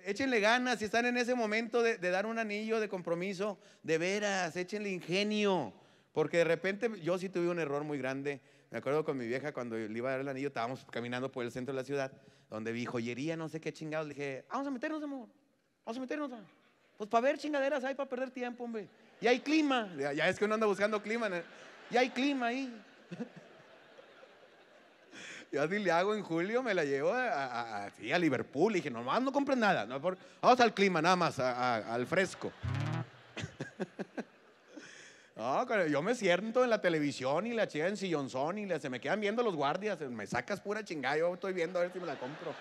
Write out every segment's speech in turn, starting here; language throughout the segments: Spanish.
échenle ganas si están en ese momento de dar un anillo de compromiso, de veras, échenle ingenio, porque de repente yo sí tuve un error muy grande. Me acuerdo con mi vieja cuando le iba a dar el anillo, estábamos caminando por el centro de la ciudad, donde vi joyería, no sé qué chingados. Le dije, vamos a meternos, amor, vamos a meternos. Pues para ver chingaderas hay, para perder tiempo, hombre. Y hay clima, ya es que uno anda buscando clima, y hay clima ahí. Yo así le hago en julio, me la llevo a Liverpool. Y dije, nomás no compres nada, no, vamos al clima nada más, al fresco. No, yo me siento en la televisión y la chica en sillonzón y se me quedan viendo los guardias. Me sacas pura chingada, yo estoy viendo a ver si me la compro.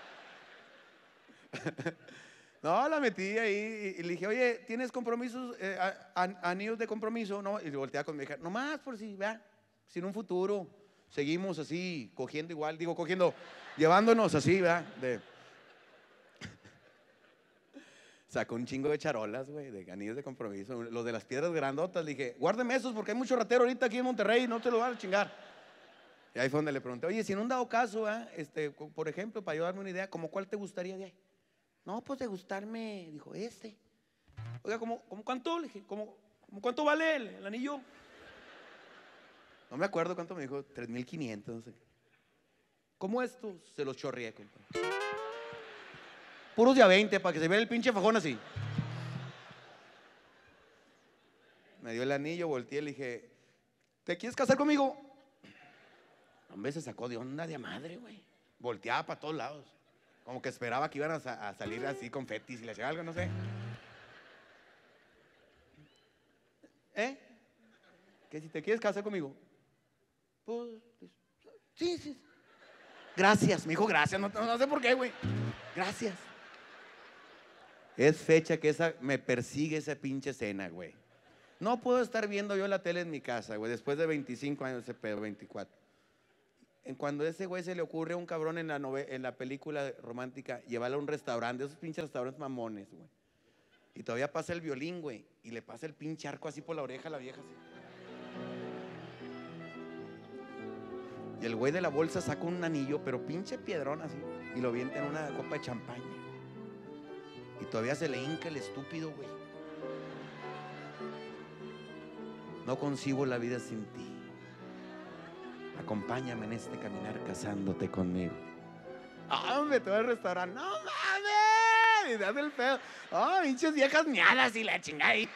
No, la metí ahí y le dije, oye, ¿tienes compromisos, anillos de compromiso? No, y volteaba con mi hija, nomás por si, vea, si en un futuro seguimos así, cogiendo igual, digo, cogiendo, llevándonos así, vea, Sacó un chingo de charolas, güey, de anillos de compromiso, los de las piedras grandotas. Le dije, guárdeme esos porque hay mucho ratero ahorita aquí en Monterrey, no te lo van a chingar. Y ahí fue donde le pregunté, oye, si en un dado caso, por ejemplo, para yo darme una idea, ¿cómo cuál te gustaría de ahí? No, pues de gustarme, dijo, Oiga, ¿cómo cuánto? Le dije, ¿cómo cuánto vale el anillo? No me acuerdo cuánto me dijo, 3,500, no sé. ¿Cómo estos? Se los chorreé, compa. Puros de a 20 para que se vea el pinche fajón así. Me dio el anillo, volteé y le dije, ¿te quieres casar conmigo? Hombre, se sacó de onda de a madre, güey. Volteaba para todos lados. Como que esperaba que iban a salir así confetis y le hacía algo, no sé. Que si te quieres casar conmigo. Pues, sí. Gracias, me dijo gracias, no sé por qué, güey. Gracias. Es fecha que me persigue esa pinche escena, güey. No puedo estar viendo yo la tele en mi casa, güey, después de 25 años ese pedo, 24. Cuando a ese güey se le ocurre a un cabrón en la película romántica llevarlo a un restaurante, esos pinches restaurantes mamones, güey. Y todavía pasa el violín, güey, y le pasa el pinche arco así por la oreja a la vieja, así. Y el güey de la bolsa saca un anillo, pero pinche piedrón así, y lo avienta en una copa de champaña. Y todavía se le hinca el estúpido, güey. No concibo la vida sin ti. Acompáñame en este caminar casándote conmigo. Hombre, todo el restaurante. No mames. Y te hace el pedo. Pinches viejas miadas y la chingada ahí.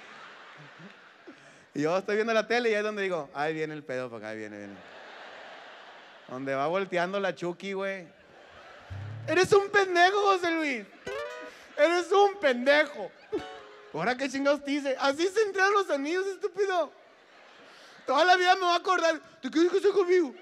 Y yo estoy viendo la tele y ahí es donde digo, ahí viene el pedo, para acá, ahí viene. Donde va volteando la Chucky, güey. Eres un pendejo, José Luis. Eres un pendejo. ¿Ahora qué chingados te dice? Así se entregan los anillos, estúpido. Toda la vida me voy a acordar. ¿Te quieres casar conmigo?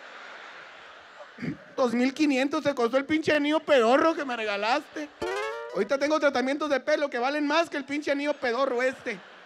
2,500 te costó el pinche anillo pedorro que me regalaste. Ahorita tengo tratamientos de pelo que valen más que el pinche anillo pedorro este.